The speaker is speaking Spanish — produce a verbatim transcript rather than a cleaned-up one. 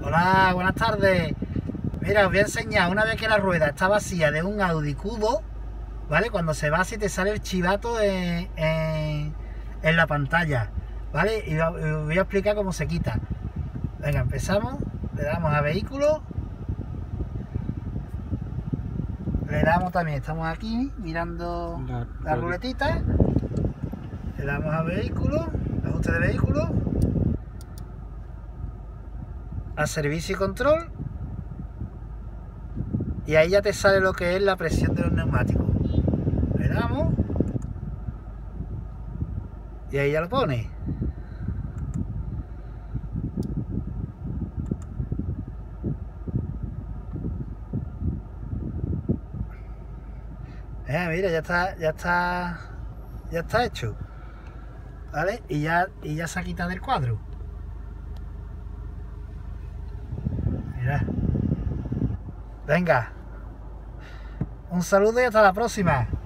Hola, buenas tardes. Mira, os voy a enseñar una vez que la rueda está vacía de un Audi Q dos, ¿vale? Cuando se va así te sale el chivato en, en, en la pantalla, ¿vale? Y os voy a explicar cómo se quita. Venga, empezamos. Le damos a vehículo. Le damos también, estamos aquí mirando la, la ruletita. Le damos a vehículo, ajuste de vehículo, a servicio y control. Y ahí ya te sale lo que es la presión de los neumáticos. Le damos. Y ahí ya lo pone. Eh, mira, ya está, ya está, ya está hecho. ¿Vale? Y ya, y ya se ha quitado del cuadro. Mira. Venga. Un saludo y hasta la próxima.